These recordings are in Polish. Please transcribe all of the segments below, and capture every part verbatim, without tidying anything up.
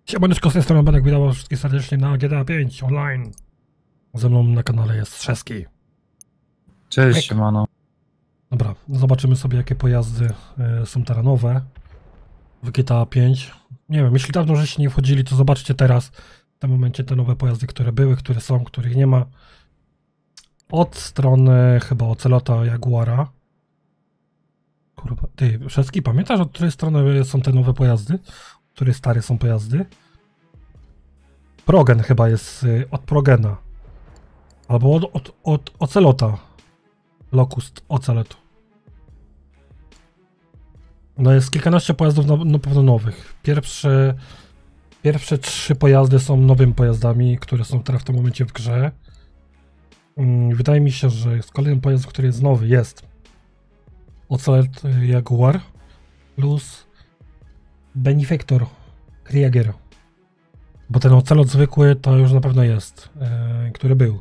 Siemaneczko, z tej strony Benek, witam was wszystkich serdecznie na G T A pięć online. Ze mną na kanale jest Trzeski. Cześć, siemano. Dobra, zobaczymy sobie, jakie pojazdy y, są terenowe w G T A pięć. Nie wiem, jeśli dawno żeście nie wchodzili, to zobaczcie teraz w tym momencie te nowe pojazdy, które były, które są, których nie ma. Od strony chyba Ocelota, Jaguara. Kurwa, ty, Trzeski, pamiętasz, od której strony są te nowe pojazdy? Od której stare są pojazdy? Progen chyba jest y, od Progena. Albo od, od, od Ocelota. Locust, Ocelot. No jest kilkanaście pojazdów na, na pewno nowych. Pierwsze, pierwsze trzy pojazdy są nowymi pojazdami, które są teraz w tym momencie w grze. Hmm, wydaje mi się, że jest kolejny pojazd, który jest nowy, jest Ocelot Jaguar plus Benefactor Krieger. Bo ten Ocelot zwykły to już na pewno jest, yy, który był.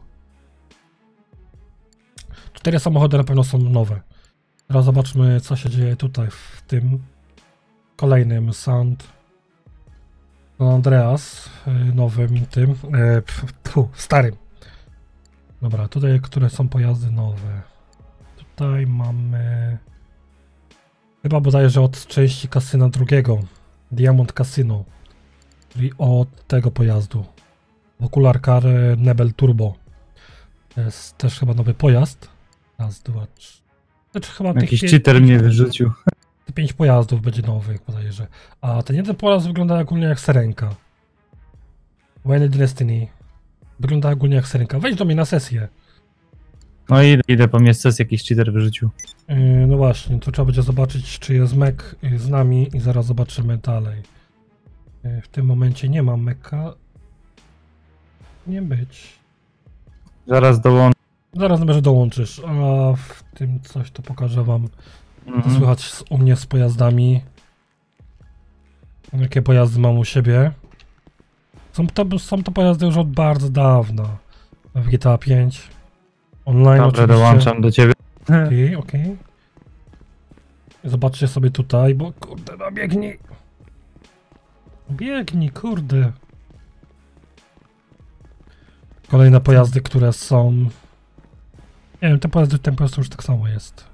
Cztery samochody na pewno są nowe. Teraz zobaczmy, co się dzieje tutaj w tym kolejnym San Andreas, yy, nowym tym, yy, pfu, starym. Dobra, tutaj które są pojazdy nowe. Tutaj mamy chyba bodajże od części kasyna drugiego, Diamond Casino, czyli od tego pojazdu. Ocular Car Nebel Turbo. To jest też chyba nowy pojazd. Raz, dwa, trzy. Znaczy chyba Jakiś tych cheater mnie wyrzucił. Te pięć pojazdów będzie nowych bodajże. A ten jeden pojazd wygląda ogólnie jak serenka. Wayne Destiny. Wygląda ogólnie jak serenka. Wejdź do mnie na sesję. No i idę, idę po mnie sesję, jakiś cheater wyrzucił. Yy, no właśnie, to trzeba będzie zobaczyć, czy jest mek z nami i zaraz zobaczymy dalej. Yy, w tym momencie nie ma meka. Nie być. Zaraz dołączę. Zaraz może dołączysz, a w tym coś to pokażę wam, co Mhm. słychać z, u mnie z pojazdami. Jakie pojazdy mam u siebie. Są to, są to pojazdy już od bardzo dawna w G T A pięć. Online Dobra, oczywiście. dołączam do ciebie. Okej, okej. Zobaczcie sobie tutaj, bo kurde, no biegnij. Biegnij, kurde. Kolejne pojazdy, które są... Nie wiem, te pojazdy, ten pojazd już tak samo jest.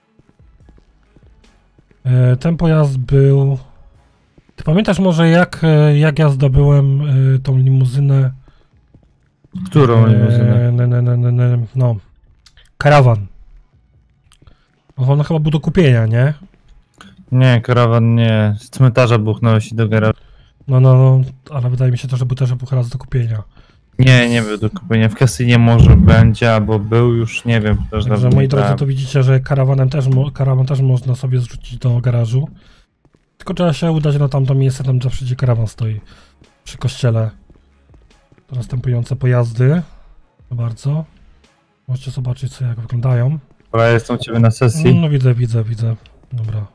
E, ten pojazd był... Ty pamiętasz może jak, e, jak ja zdobyłem e, tą limuzynę? Którą limuzynę? E, ne, ne, ne, ne, ne, no. Karawan. No, on chyba był do kupienia, nie? Nie, karawan nie. Z cmentarza buchnął się do garażu. No, no, no, ale wydaje mi się to, że był też był raz do kupienia. Nie, nie był do kupienia. W kasynie może będzie, albo był już, nie wiem. Też Także dawno moi nie drodzy, brałem. to widzicie, że karawanem też, mo- karawan też można sobie zrzucić do garażu. Tylko trzeba się udać na tamto miejsce, tam zawsze gdzie karawan stoi. Przy kościele. To następujące pojazdy. Proszę bardzo. Możecie zobaczyć, co jak wyglądają. Dobra, jestem u ciebie na sesji. No widzę, widzę, widzę. Dobra.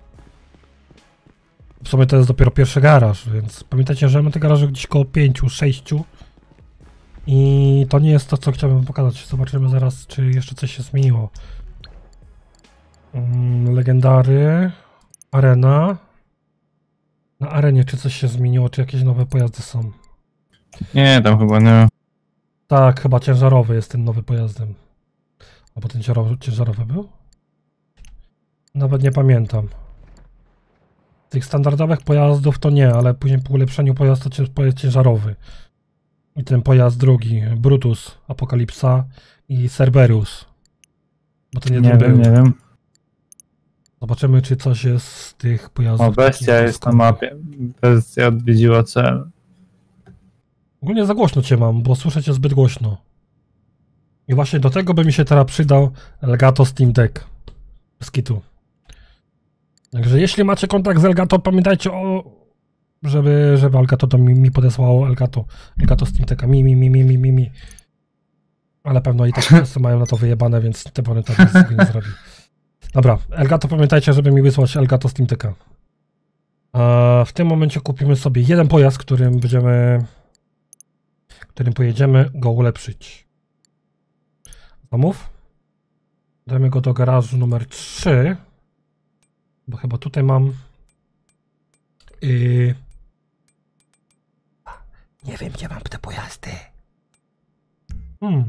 W sumie to jest dopiero pierwszy garaż, więc pamiętajcie, że mamy te garaże gdzieś koło pięciu, sześciu. I to nie jest to, co chciałbym wam pokazać. Zobaczymy zaraz, czy jeszcze coś się zmieniło. Mm, legendary. Arena. Na arenie, czy coś się zmieniło, czy jakieś nowe pojazdy są? Nie, tam chyba nie. Tak, chyba ciężarowy jest tym nowy pojazdem. Albo ten ciężarowy, ciężarowy był? Nawet nie pamiętam. Tych standardowych pojazdów to nie, ale później po ulepszeniu pojazdu to pojazd ciężarowy. I ten pojazd drugi, Brutus, Apokalipsa i Cerberus. Bo ten jeden Nie był. wiem, nie wiem. Zobaczymy, czy coś jest z tych pojazdów. O, bestia takich jest na doskonanych. mapie. Bestia odwiedziła cel. Ogólnie za głośno cię mam, bo słyszę cię zbyt głośno. I właśnie do tego by mi się teraz przydał Elgato Steam Deck. Z kitu. Także jeśli macie kontakt z Elgato, pamiętajcie o... Żeby, żeby Elgato to mi, mi podesłało Elgato. Elgato Steam Decka. Mi, mi, mi, mi, mi, mi, mi. Ale pewno i tak wszyscy mają na to wyjebane, więc te pony tak nic nie zrobi. Dobra, Elgato pamiętajcie, żeby mi wysłać Elgato Steam Decka. A w tym momencie kupimy sobie jeden pojazd, którym będziemy... którym pojedziemy go ulepszyć. Zamów. Dajmy go do garażu numer trzy. Bo chyba tutaj mam... Yy, Nie wiem, gdzie mam te pojazdy. Hmm.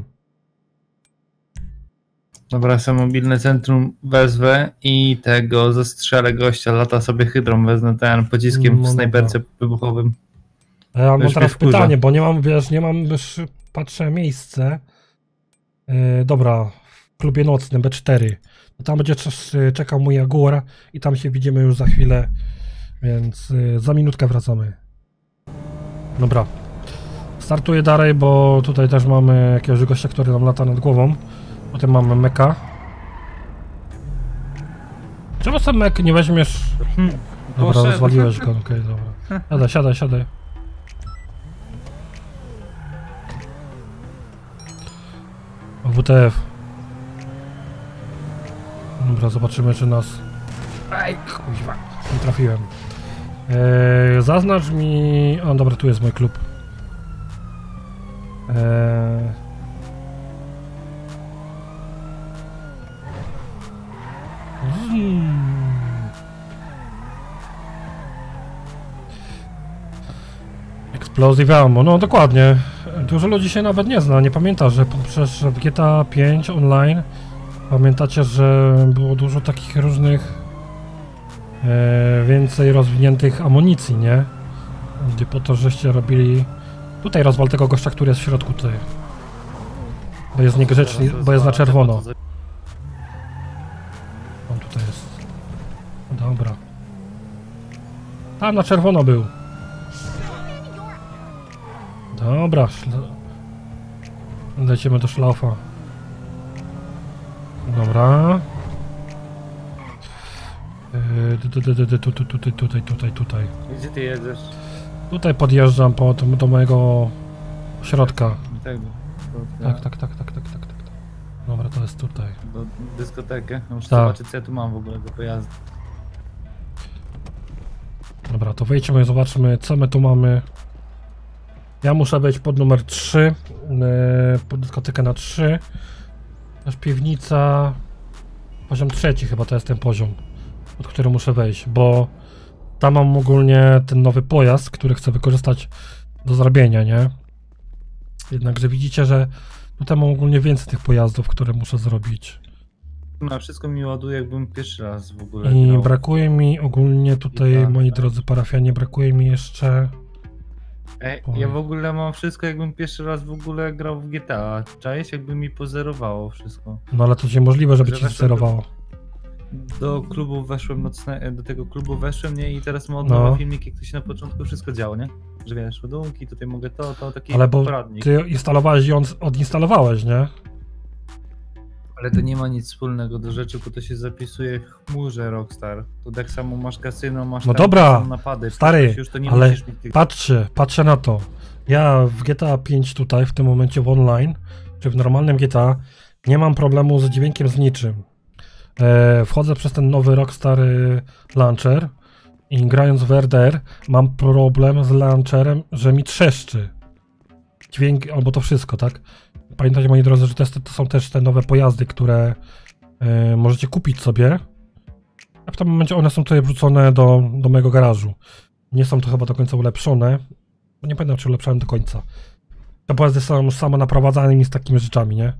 Dobra, sobie mobilne centrum wezwę i tego zastrzelę gościa, lata sobie hydrą, wezmę ten pociskiem No, w snajperce wybuchowym. A ja mam już teraz mnie wkurza. pytanie, bo nie mam, wiesz, nie mam, już patrzę miejsce. Yy, dobra, w klubie nocnym B cztery. No tam będzie czas- czekał mój Jaguar i tam się widzimy już za chwilę, więc yy, za minutkę wracamy. Dobra. Startuję dalej, bo tutaj też mamy jakiegoś gościa, który nam lata nad głową. Potem mamy meka. Czemu sam mek nie weźmiesz? Hmm, Dobra, poszedł. rozwaliłeś go, okej, okay, dobra. Siadaj, siadaj, siadaj. W T F. Dobra, zobaczymy, czy nas... Ej, kuźwa, nie trafiłem. Eee, zaznacz mi... O, dobra, tu jest mój klub. Eee... Hmm. Explosive ammo, no dokładnie. Dużo ludzi się nawet nie zna, nie pamięta, że przecież w G T A pięć online pamiętacie, że było dużo takich różnych e, więcej rozwiniętych amunicji, nie? Gdzie po to, żeście robili... Tutaj rozwal tego gościa, który jest w środku tutaj. Bo jest niegrzeczny, bo jest na czerwono. On tutaj jest. Dobra. Tam na czerwono był. Dobra, szla... lecimy do szlafa. Dobra. Yy, tutaj, tutaj, tutaj, tutaj, tutaj. Gdzie ty jedziesz? Tutaj podjeżdżam po, do mojego środka. Tak, Tak, tak, tak, tak, tak, tak, tak. Dobra, to jest tutaj. do dyskotekę. Muszę Tak. zobaczyć, co ja tu mam w ogóle do pojazdu. Dobra, to wejdźmy i zobaczmy, co my tu mamy. Ja muszę wejść pod numer trzy, yy, pod dyskotekę na trzy. Aż piwnica, poziom trzeci chyba to jest ten poziom, pod który muszę wejść, bo tam mam ogólnie ten nowy pojazd, który chcę wykorzystać do zrobienia, nie? Jednakże widzicie, że tutaj mam ogólnie więcej tych pojazdów, które muszę zrobić. No, wszystko mi ładuje, jakbym pierwszy raz w ogóle I grał. brakuje mi ogólnie tutaj, I tak, moi tak. drodzy parafianie, brakuje mi jeszcze... Ej, Oj. ja w ogóle mam wszystko, jakbym pierwszy raz w ogóle grał w G T A. Czaisz, jakby mi pozerowało wszystko. No ale to niemożliwe, żeby Że ci weszłem sterowało. Do klubu weszłem nocne, do tego klubu weszłem, nie? I teraz mam od nowa No. filmik, jak to się na początku wszystko działo, nie? Że wiesz, ładunki, tutaj mogę to, to, taki Ale bo poradnik. ty instalowałeś i on odinstalowałeś, nie? Ale to nie ma nic wspólnego do rzeczy, bo to się zapisuje w chmurze Rockstar. To tak samo masz kasyno, masz No tam dobra, są napady. stary, już to nie ale musisz mieć tych... Patrzcie, patrzcie na to. Ja w G T A pięć tutaj, w tym momencie w online, czy w normalnym G T A, nie mam problemu z dźwiękiem z niczym. E, wchodzę przez ten nowy Rockstar y, Launcher i grając w R D R mam problem z launcherem, że mi trzeszczy. Dźwięk, albo to wszystko, tak? Pamiętajcie, moi drodzy, że to, jest, to są też te nowe pojazdy, które y, możecie kupić sobie. A w tym momencie one są tutaj wrzucone do, do mojego garażu. Nie są to chyba do końca ulepszone. Bo nie pamiętam, czy ulepszałem do końca. Te pojazdy są samo naprowadzanymi z takimi rzeczami, nie?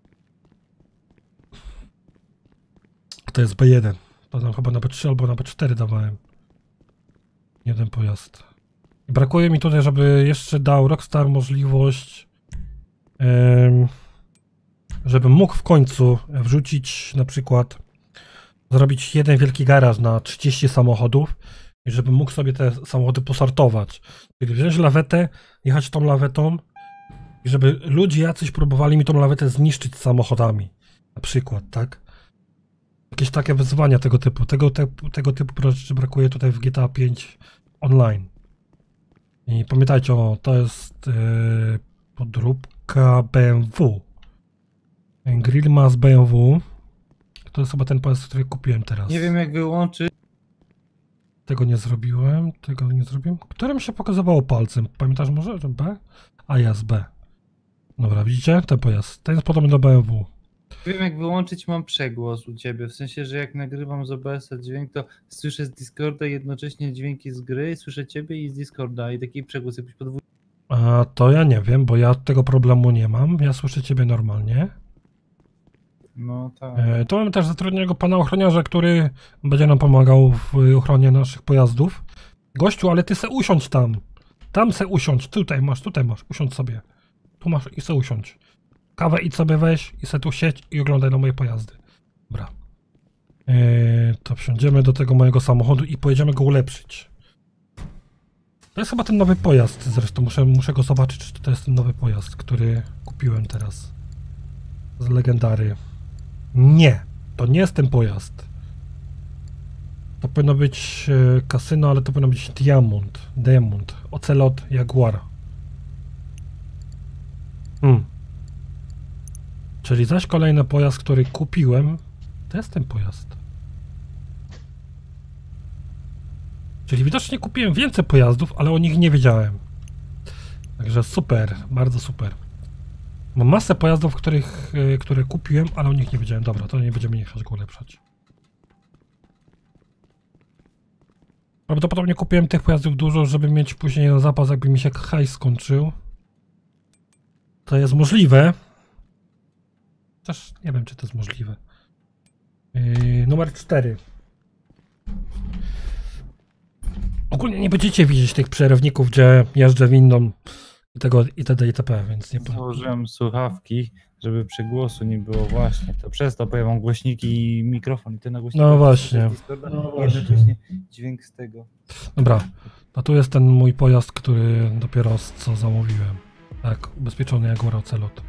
To jest B jeden. To tam chyba na B trzy albo na B cztery dawałem. Jeden pojazd. I brakuje mi tutaj, żeby jeszcze dał Rockstar możliwość, ym, żebym mógł w końcu wrzucić na przykład, zrobić jeden wielki garaż na trzydzieści samochodów i żebym mógł sobie te samochody posortować. Czyli wziąć lawetę, jechać tą lawetą i żeby ludzie jacyś próbowali mi tą lawetę zniszczyć samochodami. Na przykład, tak? Jakieś takie wyzwania tego typu. Tego, te, tego typu rzeczy brakuje tutaj w G T A pięć online. I pamiętajcie, o, to jest yy, podróbka B M W. Grill ma z B M W. To jest chyba ten pojazd, który kupiłem teraz. Nie wiem, jak wyłączyć. Tego nie zrobiłem, tego nie zrobiłem. Którym się pokazywało palcem? Pamiętasz może, że B? A jest B. Dobra, widzicie? Ten pojazd. Ten jest podobny do B M W. Nie wiem, jak wyłączyć mam przegłos u ciebie. W sensie, że jak nagrywam z O B S-a dźwięk, to słyszę z Discorda jednocześnie dźwięki z gry, słyszę ciebie i z Discorda i taki przegłos jakbyś podwójny. A to ja nie wiem, bo ja tego problemu nie mam. Ja słyszę ciebie normalnie. No tak. E, to mamy też zatrudnionego pana ochroniarza, który będzie nam pomagał w ochronie naszych pojazdów. Gościu, ale ty se usiądź tam. Tam se usiądź. Tutaj masz, tutaj masz. Usiądź sobie. Tu masz i se usiądź. Kawę idź sobie weź i se tu siedź i oglądaj na moje pojazdy. Dobra. E, to wsiądziemy do tego mojego samochodu i pojedziemy go ulepszyć. To jest chyba ten nowy pojazd. Zresztą muszę, muszę go zobaczyć, czy to jest ten nowy pojazd, który kupiłem teraz. Z legendary. Nie, to nie jest ten pojazd. To powinno być e, kasyno, ale to powinno być Diamond. Diamond. Ocelot Jaguar. Hmm. Czyli zaś kolejny pojazd, który kupiłem, to jest ten pojazd. Czyli widocznie kupiłem więcej pojazdów, ale o nich nie wiedziałem. Także super, bardzo super. Mam masę pojazdów, których, y, które kupiłem, ale o nich nie wiedziałem. Dobra, to nie będziemy jechać go ulepszać. Prawdopodobnie kupiłem tych pojazdów dużo, żeby mieć później na zapas, jakby mi się hajs skończył. To jest możliwe. Też nie wiem, czy to jest możliwe. Yy, numer cztery. Ogólnie nie będziecie widzieć tych przerywników, gdzie jeżdżę windą i tego itd. itp., więc nie powiem. Założyłem słuchawki, żeby przygłosu nie było właśnie. To przez to pojawią głośniki i mikrofon i ty na głośniku. No właśnie. No jednocześnie dźwięk z tego. Dobra, a tu jest ten mój pojazd, który dopiero z co zamówiłem. Tak, ubezpieczony Jaguar Ocelot.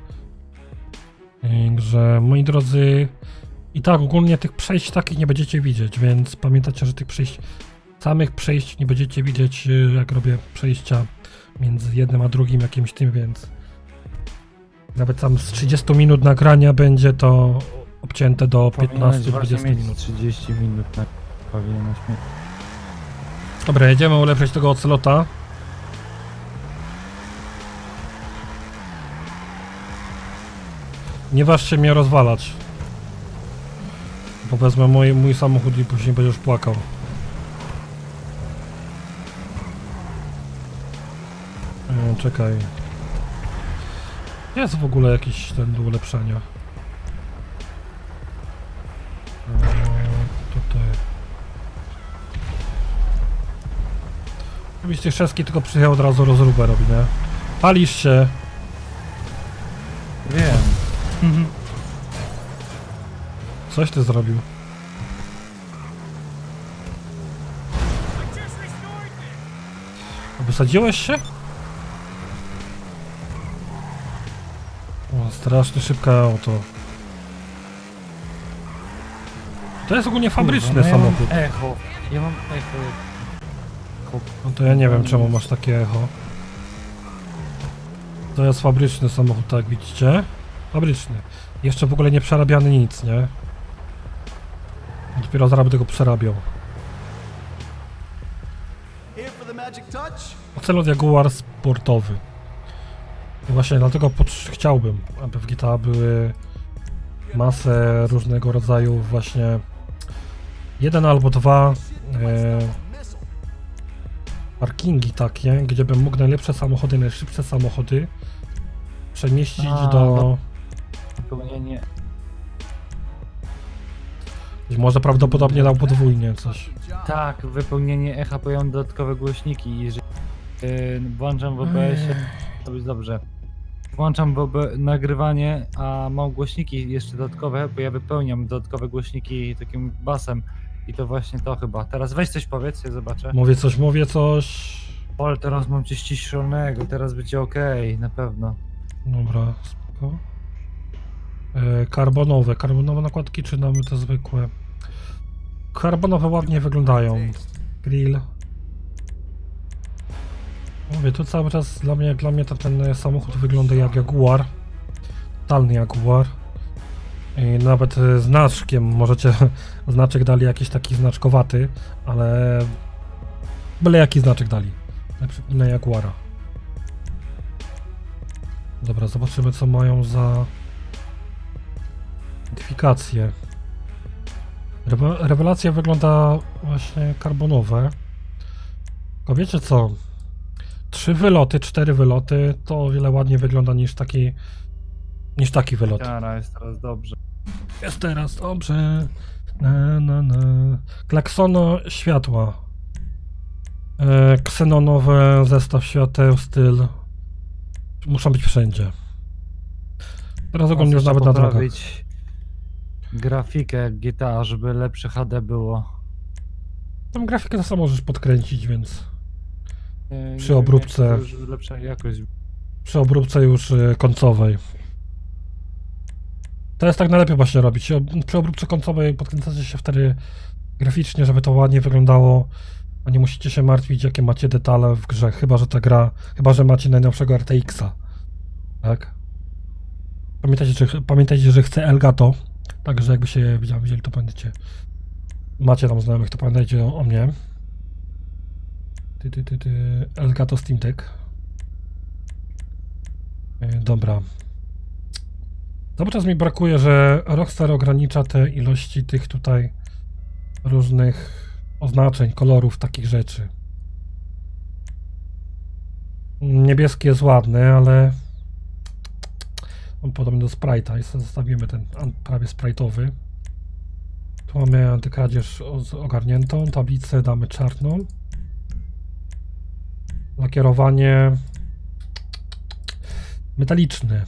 Także moi drodzy, i tak ogólnie tych przejść takich nie będziecie widzieć, więc pamiętajcie, że tych przejść, samych przejść nie będziecie widzieć, jak robię przejścia między jednym a drugim jakimś tym, więc nawet tam z trzydziestu minut nagrania będzie to obcięte do piętnastu do dwudziestu minut. trzydzieści minut na powinieneś mieć. Dobra, jedziemy ulepszyć tego Ocelota. Nie waż się mnie rozwalać. Bo wezmę mój, mój samochód i później będziesz płakał. E, czekaj. Jest w ogóle jakiś ten do ulepszenia. E, tutaj. Oczywiście Szewski tylko przyjechał od razu rozróbę robi, nie? Palisz się. Wiem. Mhm. Coś ty zrobił. Wysadziłeś się? O, strasznie szybkie auto. To jest ogólnie fabryczny Kurwa, no samochód. Ja mam echo. Ja mam echo. No to ja nie wiem, czemu masz takie echo. To jest fabryczny samochód, tak widzicie? Fabryczny. Jeszcze w ogóle nie przerabiany nic, nie? Dopiero zaraz będę go przerabiał. Ocelot Jaguar sportowy. I właśnie dlatego chciałbym, aby w G T A były masę różnego rodzaju właśnie jeden albo dwa e, parkingi takie, gdzie bym mógł najlepsze samochody, najszybsze samochody przemieścić A, do... Wypełnienie. I może prawdopodobnie dał podwójnie coś. Tak, wypełnienie echa pojawią dodatkowe głośniki i jeżeli yy, włączam w O B S-ie, to być dobrze. Włączam w O B nagrywanie, a mam głośniki jeszcze dodatkowe, bo ja wypełniam dodatkowe głośniki takim basem i to właśnie to chyba. Teraz weź coś powiedz, ja zobaczę. Mówię coś, mówię coś. Ale teraz mam cię ściszonego, teraz będzie okej, na pewno. Dobra, spoko. E, karbonowe, karbonowe nakładki czy mamy te zwykłe? Karbonowe ładnie wyglądają. Grill. Mówię, tu cały czas dla mnie, dla mnie to ten samochód wygląda jak Jaguar. Totalny Jaguar. I nawet znaczkiem, możecie, znaczek dali jakiś taki znaczkowaty, ale byle jaki znaczek dali. Na przykład na Jaguara. Dobra, zobaczymy co mają za modyfikacje. Rewe rewelacja wygląda właśnie karbonowe. Tylko wiecie co? trzy wyloty, cztery wyloty, to o wiele ładniej wygląda niż taki, niż taki wylot. Jara, jest teraz dobrze. Jest teraz dobrze. Na, na, na. Klaksono światła. E, ksenonowe, zestaw świateł, styl. Muszą być wszędzie. Teraz ogólnie już nawet na drogach. Poprawić grafikę jak G T A, żeby lepsze H D było. Tam grafikę to samo możesz podkręcić, więc Nie, Przy nie wiem, obróbce. jak to już lepsza jakość. przy obróbce już y, końcowej. To jest tak najlepiej właśnie robić. Ob- Przy obróbce końcowej podkręcacie się wtedy graficznie, żeby to ładnie wyglądało, a nie musicie się martwić, jakie macie detale w grze, chyba że ta gra, chyba że macie najnowszego R T X-a. Tak? Pamiętajcie, że, pamiętajcie, że chcę Elgato, także jakby się widzieli, to pamiętajcie. Macie tam znajomych, to pamiętajcie o, o mnie. Ty, ty, ty, ty. Elgato Steam Deck. Yy, dobra. Cały czas mi brakuje, że Rockstar ogranicza te ilości tych tutaj różnych oznaczeń, kolorów, takich rzeczy. Niebieski jest ładny, ale on podobny do Sprite'a i sobie zostawimy ten prawie sprite'owy. Tu mamy antykradzież ogarniętą, tablicę damy czarną. Lakierowanie metaliczne.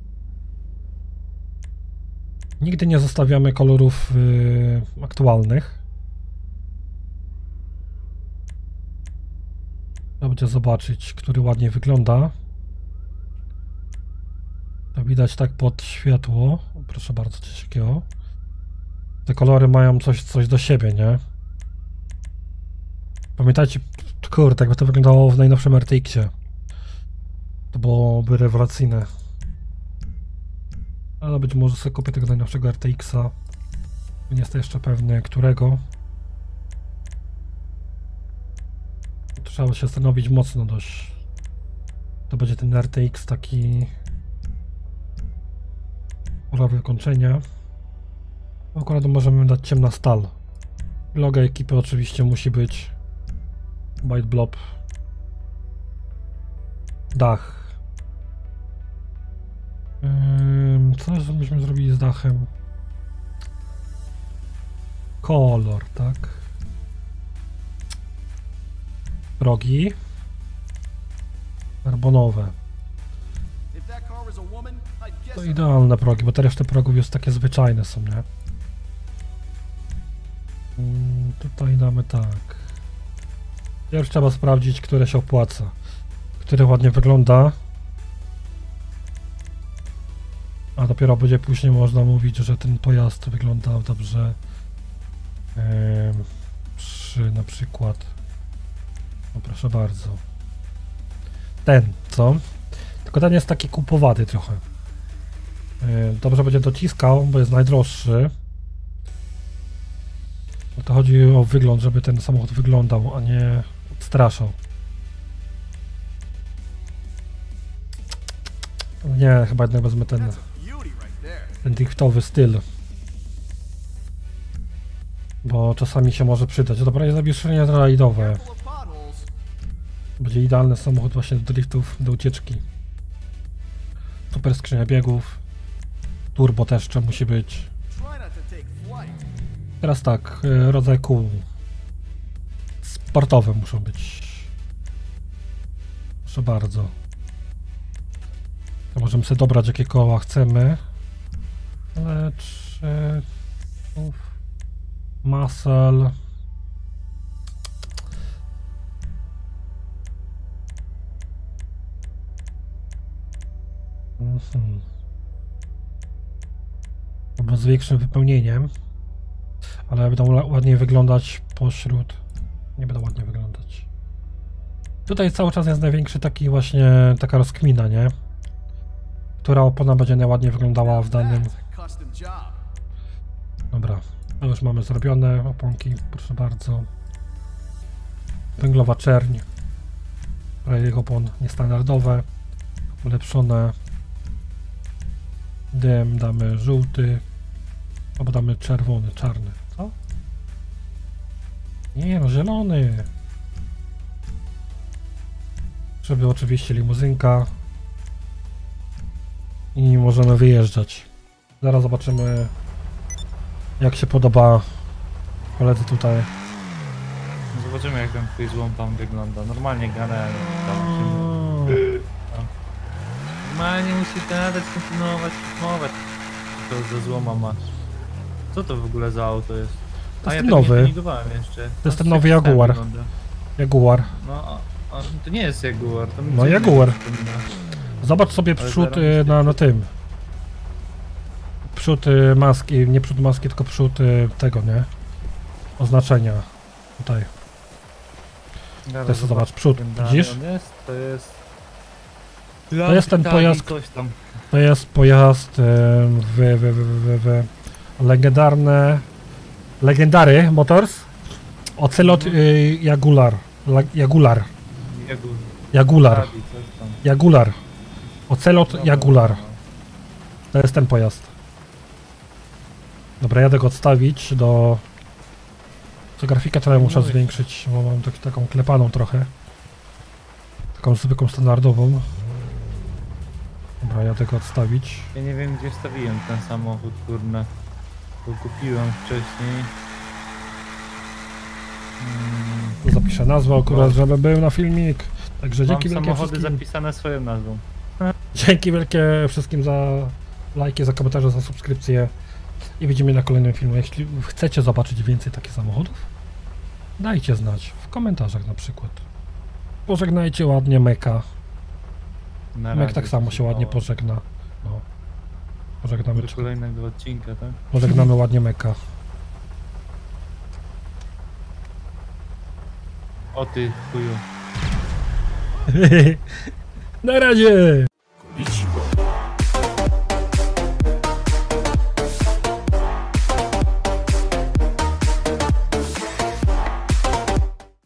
Nigdy nie zostawiamy kolorów yy, aktualnych. Trzeba będzie zobaczyć, który ładnie wygląda. To widać tak pod światło. Proszę bardzo, coś takiego. Te kolory mają coś, coś do siebie, nie? Pamiętajcie, kurde, jakby to wyglądało w najnowszym R T X-ie. To byłoby rewelacyjne. Ale być może sobie kupię tego najnowszego R T X-a. Nie jestem jeszcze pewny, którego. Trzeba się zastanowić mocno dość. To będzie ten R T X taki pora wykończenia. Akurat możemy dać ciemna stal. Logo ekipy oczywiście musi być White Blob. Dach. Ym, co byśmy zrobili z dachem? Kolor, tak? Progi. Karbonowe. To idealne progi, bo te reszty progów już takie zwyczajne są, nie? Ym, tutaj damy tak. Już trzeba sprawdzić, które się opłaca. Który ładnie wygląda. A dopiero będzie później można mówić, że ten pojazd wyglądał dobrze yy, przy na przykład, no proszę bardzo, ten, co? Tylko ten jest taki kupowaty trochę. Yy, dobrze będzie dociskał, bo jest najdroższy. Bo to chodzi o wygląd, żeby ten samochód wyglądał, a nie odstraszał. Nie, chyba jednak wezmę ten ten driftowy styl, bo czasami się może przydać. Dobra, jest zawieszenie rajdowe. Będzie idealny samochód właśnie do driftów, do ucieczki. Super skrzynia biegów. Turbo też jeszcze musi być. Teraz tak, rodzaj kół sportowe muszą być. Proszę bardzo. To możemy sobie dobrać, jakie koła chcemy. Lecz... Muscle... Mhm. Albo z większym wypełnieniem. Ale będą ładniej wyglądać pośród... Nie będą ładnie wyglądać. Tutaj cały czas jest największy taki właśnie... taka rozkmina, nie? Która opona będzie najładniej wyglądała w danym... Dobra, to już mamy zrobione oponki, proszę bardzo. Węglowa czerń. Projekt opon niestandardowe, ulepszone. Dym damy żółty, albo damy czerwony, czarny. Co? Nie no, zielony. potrzeby oczywiście limuzynka. I możemy wyjeżdżać. Zaraz zobaczymy, jak się podoba koledzy tutaj. Zobaczymy jak ten twój złom tam wygląda. Normalnie generalnie tam się... Normalnie musi gadać, kontynuować, mować. To za złoma masz. Co to w ogóle za auto jest? To A jest ja ten tego nie nowy. tuningowałem jeszcze. To jest ten jak nowy system Jaguar. wygląda. Jaguar. No, a, a, to nie jest Jaguar. To mi No, co innego Jaguar. przypomina. Zobacz sobie Ale przód zaraz y, na, na tym. Przód y, maski, nie przód maski, tylko przód y, tego, nie? Oznaczenia. Tutaj. Zaraz Też zobacz, zobacz, przód, jak dalej widzisz? on jest, to jest... To jest ten Lampi, pojazd, coś tam. to jest pojazd y, w, w, w, w, w legendarne Legendary Motors. Ocelot y, Jaguar. La, Jaguar. Jagu... Jaguar. Tabi, coś tam. Jaguar. Ocelot Dobra, Jaguar. no. To jest ten pojazd. Dobra, jadę go odstawić do... Co grafikę trochę muszę Mówię. zwiększyć, bo mam tak, taką klepaną trochę. Taką zwykłą standardową. Dobra, jadę go odstawić. Ja nie wiem gdzie stawiłem ten samochód, kurna. Bo kupiłem wcześniej. Hmm. Zapiszę nazwę akurat, No. żeby był na filmik. Także Mam dzięki wielkie samochody wszystkim. zapisane swoją nazwą. Dzięki wielkie wszystkim za lajki, za komentarze, za subskrypcję. I widzimy na kolejnym filmie. Jeśli chcecie zobaczyć więcej takich samochodów, dajcie znać w komentarzach na przykład. Pożegnajcie ładnie Meka. Na Mek razie tak samo się ładnie o, pożegna. No. Pożegnamy, do kolejnego odcinka, tak? pożegnamy ładnie Meka. O ty chuju. Na razie!